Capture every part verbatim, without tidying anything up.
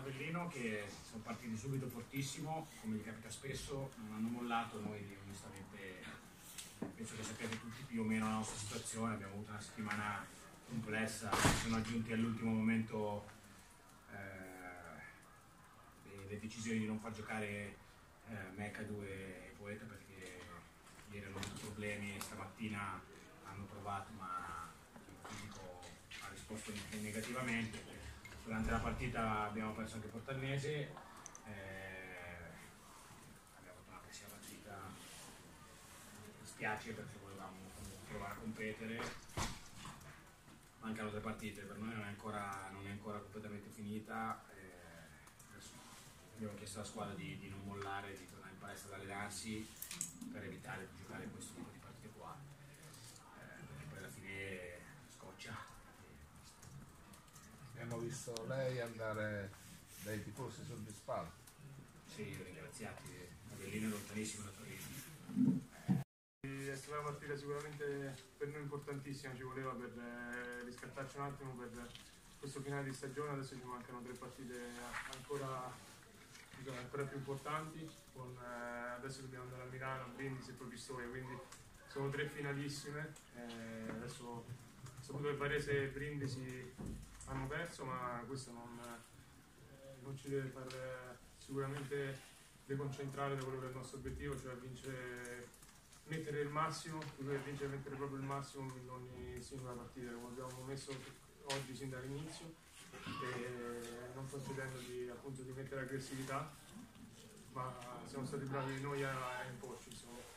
Avellino che sono partiti subito fortissimo, come gli capita spesso, non hanno mollato. Noi onestamente penso che sappiate tutti più o meno la nostra situazione, abbiamo avuto una settimana complessa, si sono aggiunti all'ultimo momento eh, le, le decisioni di non far giocare eh, Mekadu e Poeta perché ieri hanno avuto problemi e stamattina hanno provato ma il fisico ha risposto negativamente. Durante la partita abbiamo perso anche Portanese, eh, abbiamo avuto una pessima partita, mi spiace perché volevamo provare a competere, mancano tre partite, per noi non è ancora, non è ancora completamente finita, eh, adesso abbiamo chiesto alla squadra di, di non mollare, di tornare in palestra ad allenarsi per evitare di giocare questo tipo di partite qua, eh, perché poi alla fine scoccia. Abbiamo visto lei andare dai tifosi soddisfatti. Sì, ringraziati, Avellino è lontanissimo da Torino. È stata una partita sicuramente per noi importantissima, ci voleva per eh, riscattarci un attimo per questo finale di stagione. Adesso ci mancano tre partite ancora, diciamo, ancora più importanti, con, eh, adesso dobbiamo andare a Milano, a Brindisi e poi Pistoia, quindi sono tre finalissime. Eh, adesso saputo che Varese e Brindisi hanno perso, ma questo non, eh, non ci deve far eh, sicuramente deconcentrare da quello che è il nostro obiettivo, cioè vincere, mettere il massimo, per vincere mettere proprio il massimo in ogni singola partita, come abbiamo messo oggi sin dall'inizio, e non concedendo di, appunto, di mettere aggressività, ma siamo stati bravi noi a, a imporci, insomma.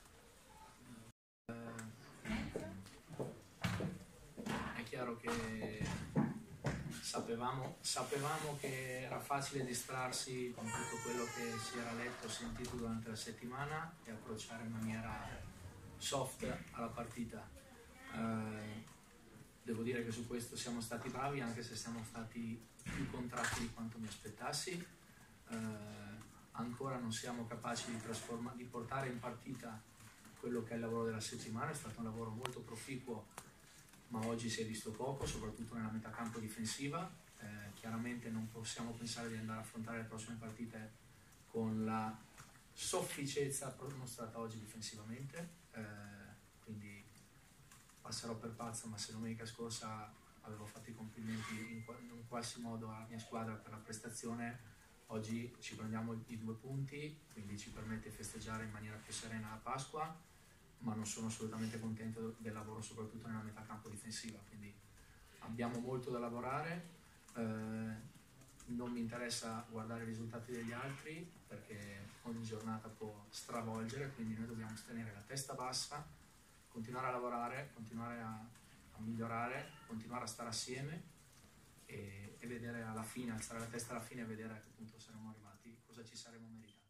È chiaro che Sapevamo, sapevamo che era facile distrarsi con tutto quello che si era letto e sentito durante la settimana e approcciare in maniera soft alla partita. Eh, devo dire che su questo siamo stati bravi, anche se siamo stati più contratti di quanto mi aspettassi. Eh, ancora non siamo capaci di, di portare in partita quello che è il lavoro della settimana. È stato un lavoro molto proficuo, ma oggi si è visto poco, soprattutto nella metà campo difensiva. Eh, chiaramente non possiamo pensare di andare a affrontare le prossime partite con la sofficezza mostrata oggi difensivamente, eh, quindi passerò per pazzo, ma se domenica scorsa avevo fatto i complimenti in, in qualche modo alla mia squadra per la prestazione, oggi ci prendiamo i due punti, quindi ci permette di festeggiare in maniera più serena la Pasqua, ma non sono assolutamente contento del lavoro soprattutto nella metà campo difensiva, quindi abbiamo molto da lavorare. Eh, non mi interessa guardare i risultati degli altri perché ogni giornata può stravolgere, quindi noi dobbiamo tenere la testa bassa, continuare a lavorare, continuare a, a migliorare, continuare a stare assieme e, e vedere alla fine, alzare la testa alla fine e vedere a che punto saremo arrivati, cosa ci saremo meritati.